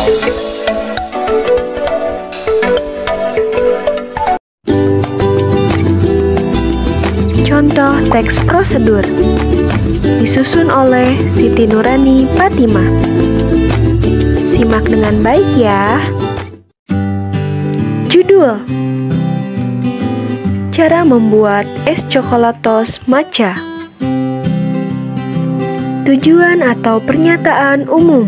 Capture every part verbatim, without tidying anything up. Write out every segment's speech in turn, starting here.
Contoh teks prosedur disusun oleh Siti Nurani Fatimah. Simak dengan baik ya. Judul: Cara membuat es coklatos matcha. Tujuan atau pernyataan umum.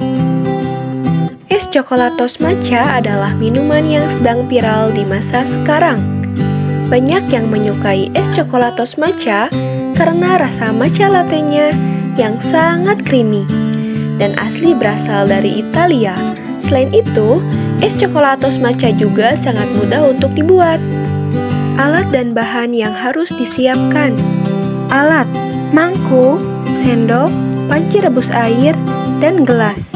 Es coklatos matcha adalah minuman yang sedang viral di masa sekarang. Banyak yang menyukai es coklatos matcha karena rasa matcha latte-nya yang sangat creamy dan asli berasal dari Italia. Selain itu, es coklatos matcha juga sangat mudah untuk dibuat. Alat dan bahan yang harus disiapkan. Alat: mangkuk, sendok, panci rebus air, dan gelas.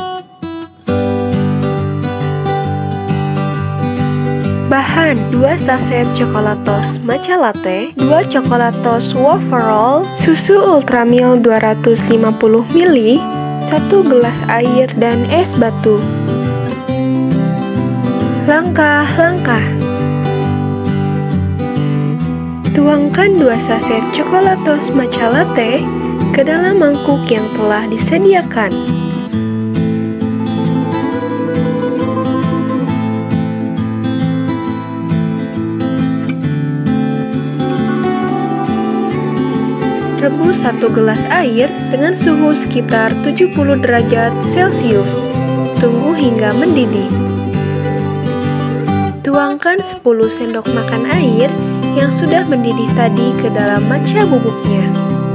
Bahan: dua saset coklatos matcha latte, dua coklatos wafer roll, susu ultramilk dua ratus lima puluh mililiter, satu gelas air, dan es batu. Langkah-langkah: tuangkan dua saset coklatos matcha latte ke dalam mangkuk yang telah disediakan. Rebus satu gelas air dengan suhu sekitar tujuh puluh derajat Celcius. Tunggu hingga mendidih. Tuangkan sepuluh sendok makan air yang sudah mendidih tadi ke dalam matcha bubuknya.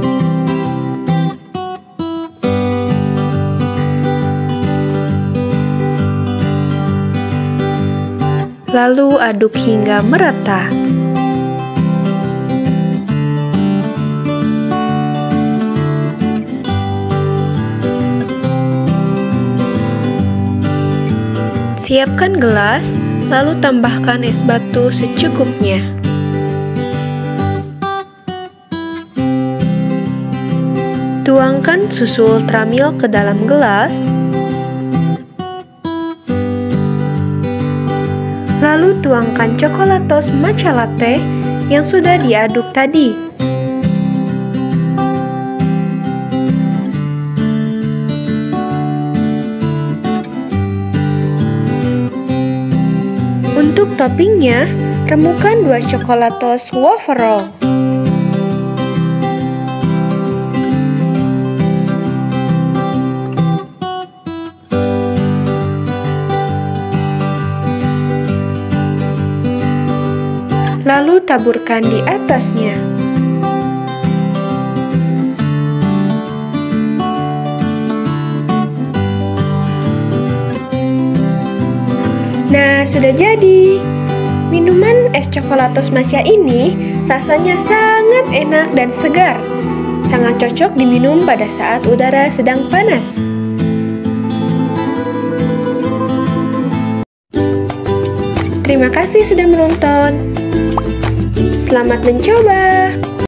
Lalu aduk hingga merata. Siapkan gelas, lalu tambahkan es batu secukupnya. Tuangkan susu ultramilk ke dalam gelas, lalu tuangkan coklatos matcha latte yang sudah diaduk tadi. Untuk toppingnya, remukan dua coklatos wafer roll. Lalu taburkan di atasnya. Nah, sudah jadi. Minuman es coklatos matcha ini rasanya sangat enak dan segar. Sangat cocok diminum pada saat udara sedang panas. Terima kasih sudah menonton. Selamat mencoba.